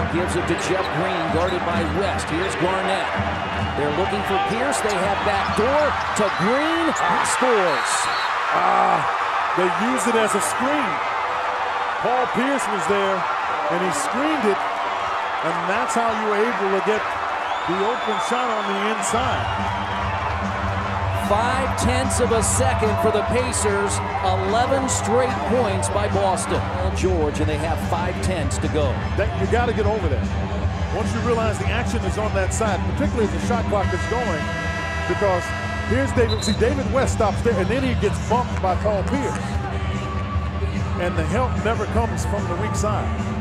Gives it to Jeff Green, guarded by West. Here's Garnett. They're looking for Pierce. They have backdoor to Green. He scores. They used it as a screen. Paul Pierce was there, and he screened it, and that's how you were able to get the open shot on the inside. 0.5 of a second for the Pacers. 11 straight points by Boston. George, and they have 0.5 to go. You got to get over that. Once you realize the action is on that side, particularly as the shot clock is going, because here's David. See, David West stops there, and then he gets bumped by Paul Pierce. And the help never comes from the weak side.